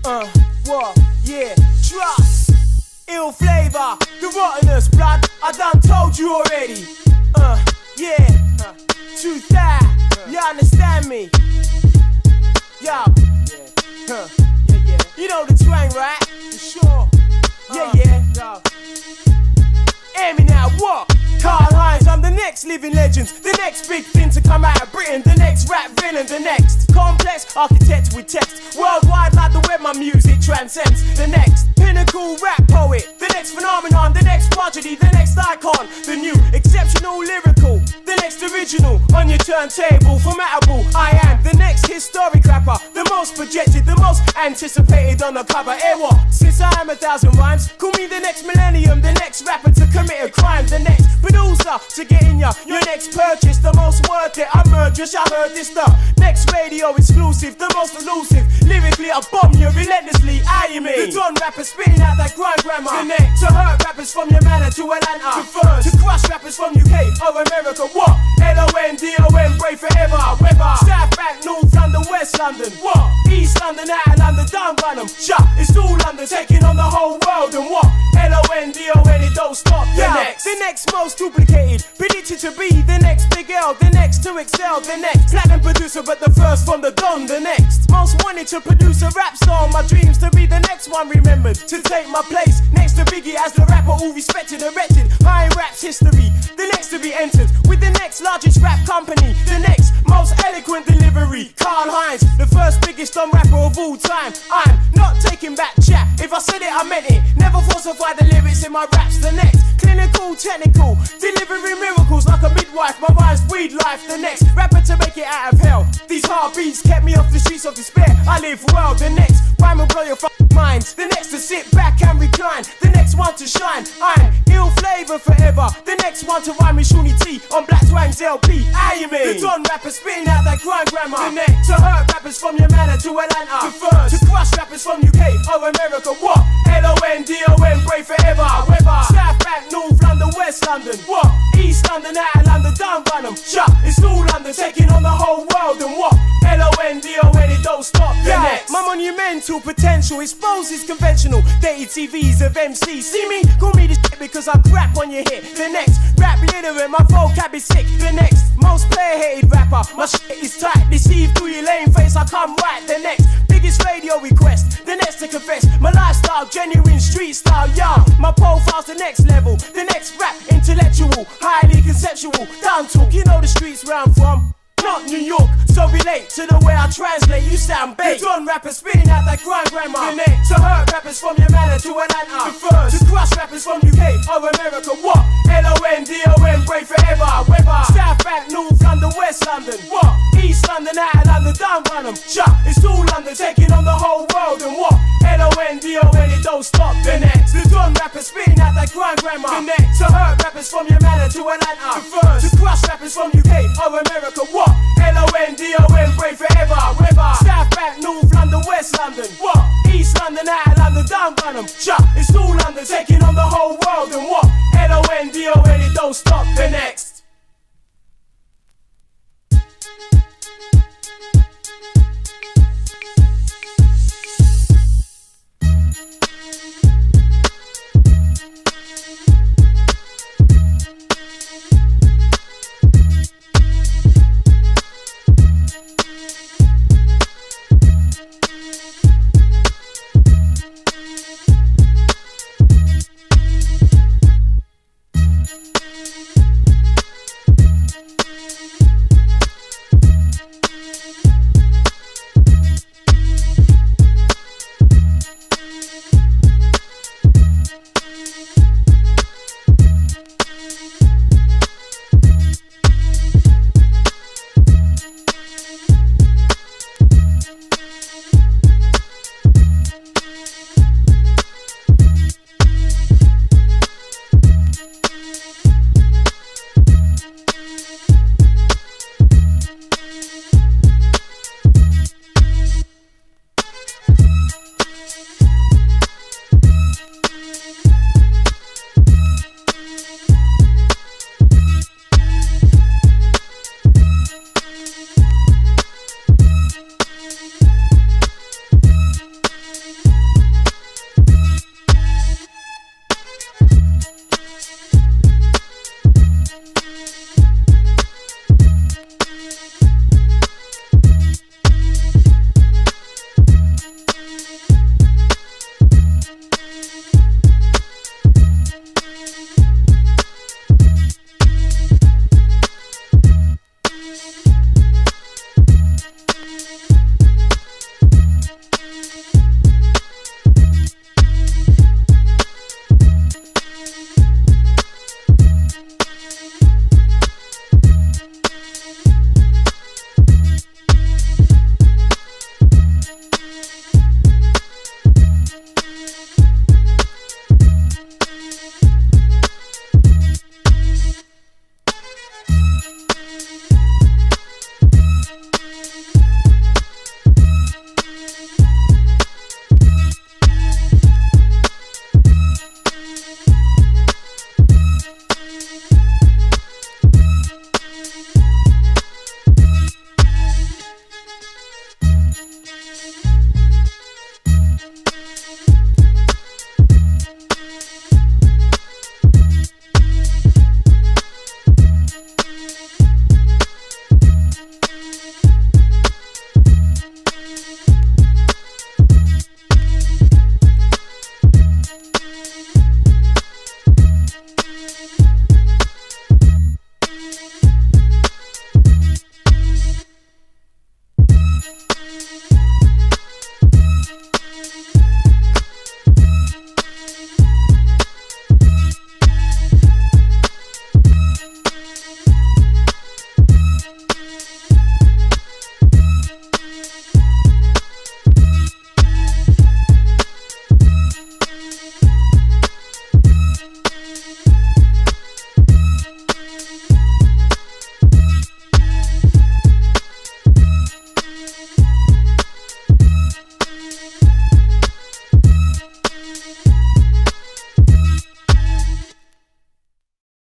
What? Yeah, trust. Ill flavor, the rottenness, blood. I done told you already. Yeah. Truth that. You understand me? Yo. You know the twang, right? For sure. Yeah. Hear me now, what? Karl Heinz, I'm the next living legend, the next big thing to come out of Britain, the next rap villain, the next complex architect with text, worldwide like the web, my music transcends. The next pinnacle rap poet, the next phenomenon, the next prodigy, the next icon, the new exceptional lyrical, the next original on your turntable, formatable. I am the next historic rapper, the most projected, the most anticipated on the cover. What? Since I am 1,000 rhymes, call me the next millennium, the next rapper to commit a crime, the next producer to get in your next purchase, the most worth it. I'm murderous, I heard this stuff. Next radio exclusive, the most elusive. Lyrically, I bomb you relentlessly. You mean? The Don rapper spitting out that grind grammar. The next to hurt rappers from your manor to Atlanta. To first to crush rappers from UK or America. What? LONDON, brave forever. Weber, South Bank, North London, West London. What? East London, out of London, down Bunham. Shut, it's all London, taking on the whole world. And what? LONDON, it don't stop. The next most duplicated, predicted to be the next big L, the next to excel, the next platinum producer, but the first from the Don, the next most wanted to produce a rap song. My dreams to be the next one remembered, to take my place next to Biggie as the rapper all respected, erected high rap's history, the next to be entered with the next largest rap company, the next most eloquent delivery. Karl Heinz, the first biggest Don rapper of all time. I'm not taking back chat, if I said it I meant it, never falsify the lyrics in my raps. The next clinical, technical, delivering miracles like a midwife. My rhymes breed life. The next rapper to make it out of hell. These heartbeats kept me off the streets of despair. I live well. The next rhyme will blow your minds. The next to sit back and recline. The next one to shine. I'm ill flavor forever. The next one to rhyme with Shawnee T on Black Twang's LP. You mean? The Don rapper spitting out that grind grammar. The next to hurt rappers from your manor to Atlanta. To first to crush rappers from UK or America. What? LONDON, brave forever. Weber, South Bank, North London, West London. What? East London, out of London, down Bunham. Shut, it's all London, taking on the whole world. And what? LONDON, it don't stop. The next, my monumental potential exposes conventional dated TVs of MCs. See me? Call me the shit because I crap on your hit. The next rap literate, my vocab is sick. The next most player hated rapper, my shit is tight. Deceive through your lame face, I come right. The next biggest radio request, the next to confess my lifestyle, genuine street style, young. My profile's the next level, the next rap intellectual, highly conceptual, down talk. You know the streets where I'm from, not New York, so relate to the way I translate. You sound bait. The Don rapper spitting out that grind grammar. The next to hurt rappers from your manor to Atlanta. To first to crush rappers from UK or America. What? LONDON, brave forever. Weber, South Bank, North London, West London. What? East London, out of London, down Bunham. Shut, it's all London, taking on the whole world. And what? LONDON, it don't stop. The next, the Don rapper spitting out that grind grammar. The next to hurt rappers from your manor to Atlanta. To first to crush rappers from UK or America. What? LONDON, brave forever. Weber, South Bank, North London, West London. What? East London, out of London, down Bunham. Shut, it's all London, taking on the whole world. And what? LONDON, it don't stop. The next.